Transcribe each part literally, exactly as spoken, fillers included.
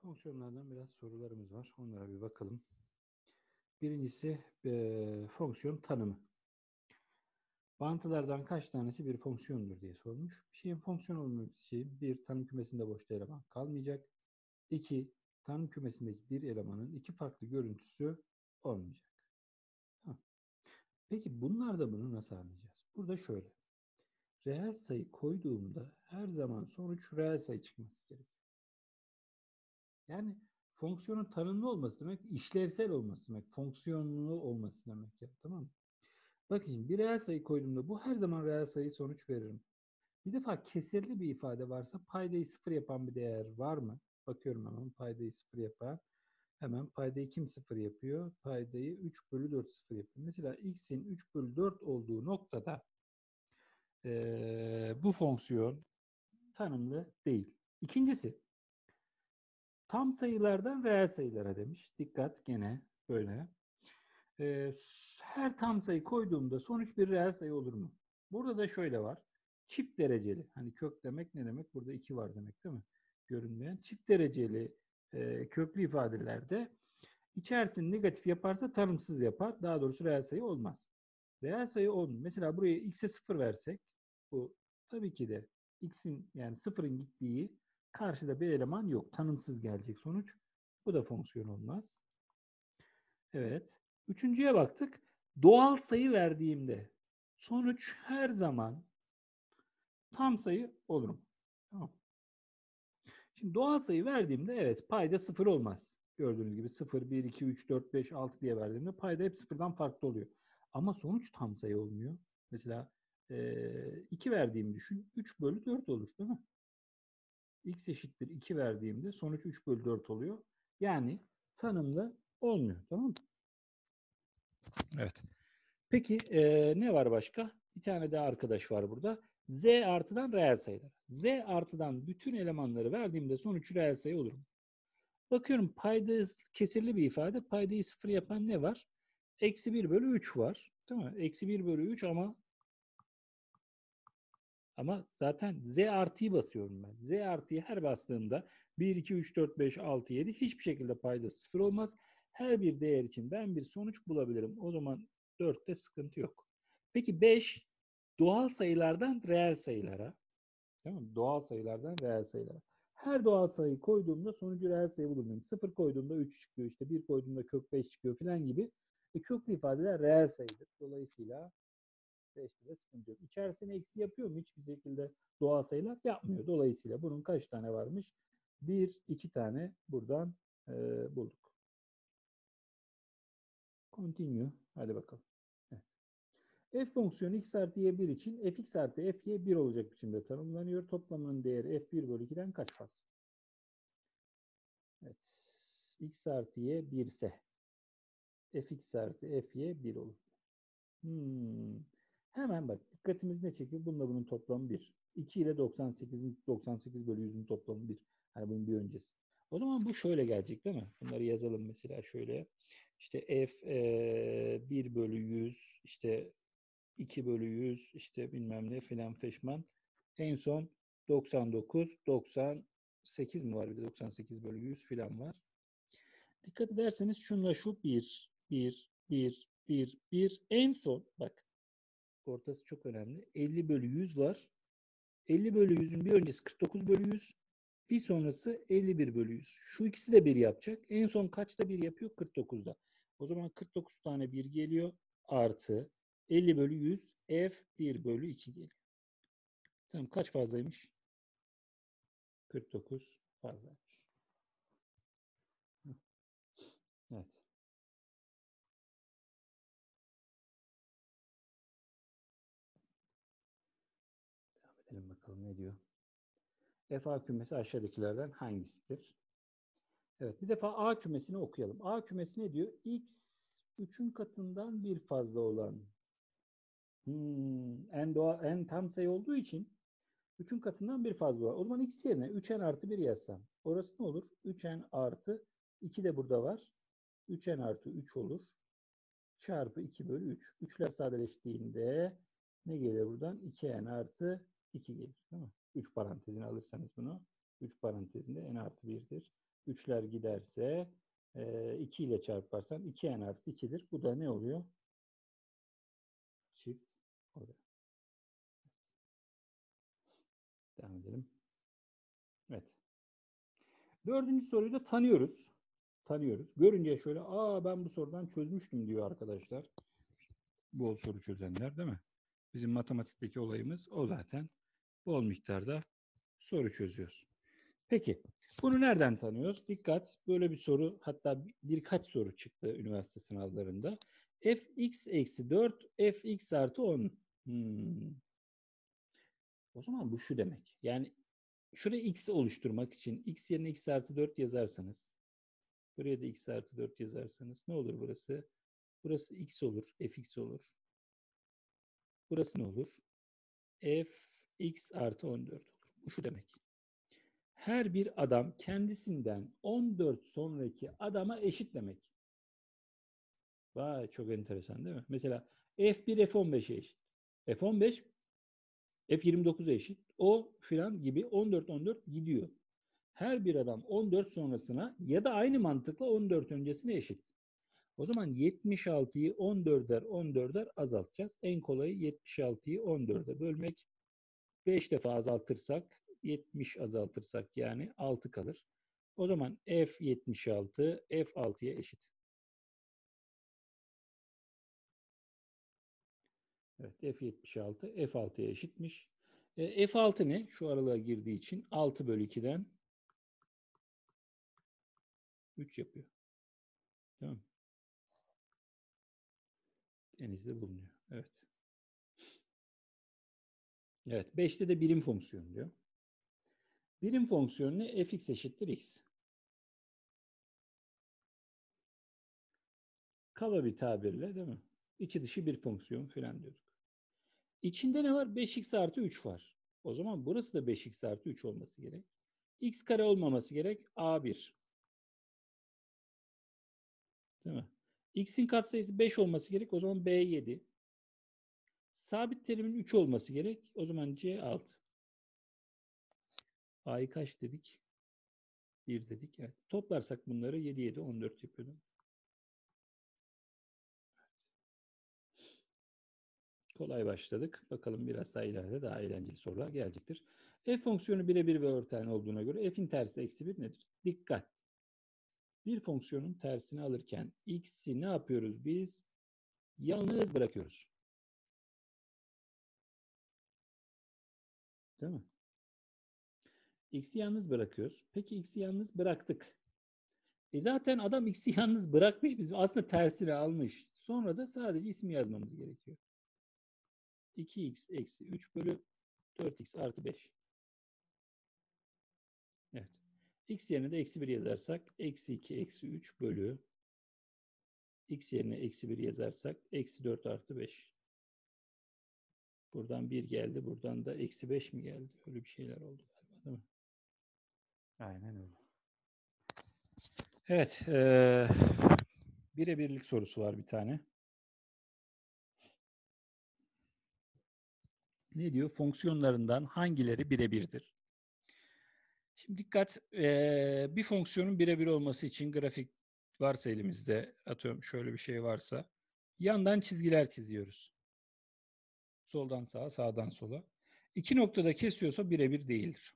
Fonksiyonlardan biraz sorularımız var. Onlara bir bakalım. Birincisi e, fonksiyon tanımı. Bağıntılardan kaç tanesi bir fonksiyondur diye sormuş. Bir şeyin fonksiyon olması için bir, tanım kümesinde boşta eleman kalmayacak. İki, tanım kümesindeki bir elemanın iki farklı görüntüsü olmayacak. Ha. Peki bunlarda bunu nasıl anlayacağız? Burada şöyle. Reel sayı koyduğumda her zaman sonuç reel sayı çıkması gerekiyor. Yani fonksiyonun tanımlı olması demek, işlevsel olması demek, fonksiyonlu olması demek ya, tamam mı? Bakın şimdi bir reel sayı koyduğumda bu her zaman reel sayı sonuç veririm. Bir defa kesirli bir ifade varsa paydayı sıfır yapan bir değer var mı? Bakıyorum hemen paydayı sıfır yapan. Hemen paydayı kim sıfır yapıyor? Paydayı üç bölü dört sıfır yapıyor. Mesela x'in üç bölü dört olduğu noktada ee, bu fonksiyon tanımlı değil. İkincisi, tam sayılardan reel sayılara demiş. Dikkat, gene böyle. Ee, her tam sayı koyduğumda sonuç bir reel sayı olur mu? Burada da şöyle var. Çift dereceli. Hani kök demek ne demek? Burada iki var demek değil mi? Görünmeyen. Çift dereceli e, köklü ifadelerde içerisini negatif yaparsa tanımsız yapar. Daha doğrusu reel sayı olmaz. Reel sayı on. Mesela buraya x'e sıfır versek, bu tabii ki de x'in, yani sıfırın gittiği karşıda bir eleman yok. Tanımsız gelecek sonuç. Bu da fonksiyon olmaz. Evet. Üçüncüye baktık. Doğal sayı verdiğimde sonuç her zaman tam sayı olur mu? Tamam. Şimdi doğal sayı verdiğimde evet payda sıfır olmaz. Gördüğünüz gibi sıfır, bir, iki, üç, dört, beş, altı diye verdiğimde payda hep sıfırdan farklı oluyor. Ama sonuç tam sayı olmuyor. Mesela iki verdiğimi düşün. üç bölü dört olur değil mi? X eşittir iki verdiğimde sonuç üç bölü dört oluyor. Yani tanımlı olmuyor. Tamam mı? Evet. Peki e, ne var başka? Bir tane daha arkadaş var burada. Z artıdan reel sayılar. Z artıdan bütün elemanları verdiğimde sonuç reel sayı olur mu? Bakıyorum payda kesirli bir ifade. Paydayı sıfır yapan ne var? Eksi bir bölü üç var. Değil mi? Eksi bir bölü üç ama ama zaten Z artıyı basıyorum ben. Z artıyı her bastığımda bir, iki, üç, dört, beş, altı, yedi hiçbir şekilde payda sıfır olmaz. Her bir değer için ben bir sonuç bulabilirim. O zaman dörtte sıkıntı yok. Peki beş doğal sayılardan reel sayılara. Değil mi? Doğal sayılardan reel sayılara. Her doğal sayı koyduğumda sonucu reel sayı bulurum. sıfır koyduğumda üç çıkıyor, işte bir koyduğumda kök beş çıkıyor filan gibi. E, köklü ifadeler reel sayıdır. Dolayısıyla beşte de sıkıntı yok. İçerisine eksi yapıyor mu? Hiçbir şekilde doğal sayılar yapmıyor. Dolayısıyla bunun kaç tane varmış? Bir, iki tane buradan e, bulduk. Continue. Hadi bakalım. Evet. F fonksiyonu x artı y bir için fx artı fy bir olacak biçimde tanımlanıyor. Toplamının değeri f bir bölü iki'den kaç fazla? Evet. X artı y bir ise fx artı fy bir olur. Hmm. Hemen bak dikkatimiz ne çekiyor? Bununla bunun toplamı bir. iki ile doksan sekizin doksan sekiz bölü yüzün toplamı bir. Hani bunun bir öncesi. O zaman bu şöyle gelecek değil mi? Bunları yazalım mesela şöyle. İşte f e, bir bölü yüz, işte iki bölü yüz, işte bilmem ne filan feşman. En son doksan dokuz, doksan sekiz mi var? Bir de doksan sekiz bölü yüz filan var. Dikkat ederseniz şunla şu bir, bir, bir, bir, bir. En son bak ortası çok önemli. elli bölü yüz var. elli bölü yüzün bir öncesi kırk dokuz bölü yüz. Bir sonrası elli bir bölü yüz. Şu ikisi de bir yapacak. En son kaçta bir yapıyor? kırk dokuzda. O zaman kırk dokuz tane bir geliyor. Artı elli bölü yüz f bir bölü iki geliyor. Tamam, kaç fazlaymış? kırk dokuz fazlaymış. Evet. Devam edelim bakalım ne diyor. F A kümesi aşağıdakilerden hangisidir? Evet, bir defa A kümesini okuyalım. A kümesi ne diyor? X üçün katından bir fazla olan. Hmm, en, doğa, en tam sayı olduğu için üçün katından bir fazla var. O zaman x yerine üç n artı bir yazsam. Orası ne olur? üç n artı iki de burada var. üç n artı üç olur. Çarpı iki bölü üç. üçler sadeleştiğinde ne gelir buradan? iki n artı iki gelir. Değil mi? üç parantezine alırsanız bunu. üç parantezinde n artı bir'dir. üçler giderse e, iki ile çarparsan iki n artı ikidir. Bu da ne oluyor? Çift oraya. Devam edelim. Evet. Dördüncü soruyu da tanıyoruz. Tanıyoruz. Görünce şöyle, aa ben bu sorudan çözmüştüm diyor arkadaşlar. Bol soru çözenler değil mi? Bizim matematikteki olayımız o zaten. Bol miktarda soru çözüyoruz. Peki, bunu nereden tanıyoruz? Dikkat, böyle bir soru, hatta birkaç soru çıktı üniversite sınavlarında. Fx eksi dört, fx artı on. Hmm. O zaman bu şu demek. Yani şuraya x oluşturmak için x yerine x artı dört yazarsanız, buraya da x artı dört yazarsanız ne olur burası? Burası x olur, fx olur. Burası ne olur? Fx artı on dört olur. Bu şu demek. Her bir adam kendisinden on dört sonraki adama eşit demek. Vay, çok enteresan değil mi? Mesela F bir F on beşe eşit. F on beş F yirmi dokuza eşit. O filan gibi on dört on dört gidiyor. Her bir adam on dört sonrasına ya da aynı mantıkla on dört öncesine eşit. O zaman yetmiş altıyı on dörder on dörder azaltacağız. En kolayı yetmiş altıyı on dörde bölmek. beş defa azaltırsak yetmiş azaltırsak yani altı kalır. O zaman F yetmiş altı F altıya eşit. Evet, F yetmiş altı F altıya eşitmiş. E, F altı ne? Şu aralığa girdiği için altı bölü ikiden üç yapıyor. Tamam. Denizde bulunuyor. Evet. Evet. beşte de birim fonksiyon diyor. Birim fonksiyon ne? Fx eşittir x. Kaba bir tabirle değil mi? İçi dışı bir fonksiyon falan diyorduk. İçinde ne var? beş x artı üç var. O zaman burası da beş x artı üç olması gerek. X kare olmaması gerek. A bir. Değil mi? X'in katsayısı beş olması gerek. O zaman B yedi. Sabit terimin üç olması gerek. O zaman C altı. A'yı kaç dedik? bir dedik. Evet. Toplarsak bunları yedi yedi on dört yapıyordum. Kolay başladık. Bakalım biraz daha ileride daha eğlenceli sorular gelecektir. F fonksiyonu birebir ve örtgen olduğuna göre f'in tersi eksi bir nedir? Dikkat. Bir fonksiyonun tersini alırken x'i ne yapıyoruz biz? Yalnız bırakıyoruz. Değil mi? X'i yalnız bırakıyoruz. Peki x'i yalnız bıraktık. E zaten adam x'i yalnız bırakmış. Biz aslında tersini almış. Sonra da sadece ismi yazmamız gerekiyor. iki x eksi üç bölü dört x artı beş. Evet. X yerine de eksi bir yazarsak eksi iki eksi üç bölü x yerine eksi bir yazarsak eksi dört artı beş. Buradan bir geldi. Buradan da eksi beş mi geldi? Öyle bir şeyler oldu galiba değil mi? Aynen öyle. Evet. E, birebirlik sorusu var bir tane. Ne diyor? Fonksiyonlarından hangileri birebirdir? Şimdi dikkat. E, bir fonksiyonun birebir olması için grafik varsa elimizde, atıyorum şöyle bir şey varsa, yandan çizgiler çiziyoruz. Soldan sağa, sağdan sola. İki noktada kesiyorsa birebir değildir.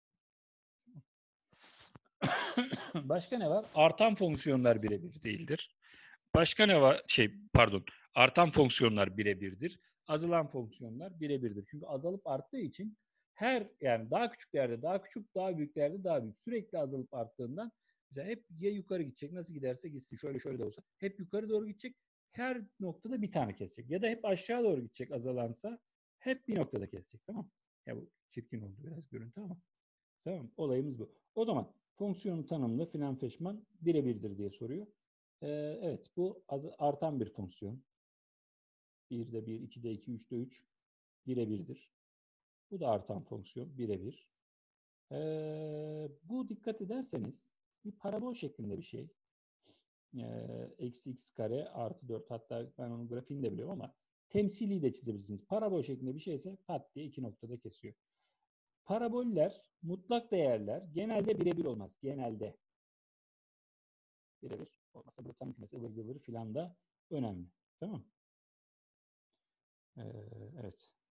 Başka ne var? Artan fonksiyonlar birebir değildir. Başka ne var? Şey, pardon. Artan fonksiyonlar birebirdir. Azalan fonksiyonlar birebirdir. Çünkü azalıp arttığı için her, yani daha küçüklerde daha küçük, daha büyüklerde daha büyük. Sürekli azalıp arttığından mesela hep ya yukarı gidecek, nasıl giderse gitsin. Şöyle şöyle de olsa hep yukarı doğru gidecek. Her noktada bir tane kesecek. Ya da hep aşağı doğru gidecek azalansa hep bir noktada kesecek. Tamam. Ya bu çirkin oldu biraz görüntü ama. Tamam. Olayımız bu. O zaman fonksiyonun tanımlı filan feşman birebirdir diye soruyor. Ee, evet, bu az, artan bir fonksiyon. birde bir, ikide iki, üçte üç birebirdir. Bu da artan fonksiyon birebir. Ee, bu dikkat ederseniz bir parabol şeklinde bir şey. Ee, eksi x kare artı dört, hatta ben onun grafiğini de biliyorum ama temsili de çizebilirsiniz. Parabol şeklinde bir şeyse pat diye iki noktada kesiyor. Paraboller, mutlak değerler genelde birebir olmaz. Genelde. birebir olmazsa burada tanım kümesi ıvır zıvır filan da önemli. Tamam mı? Ee, evet.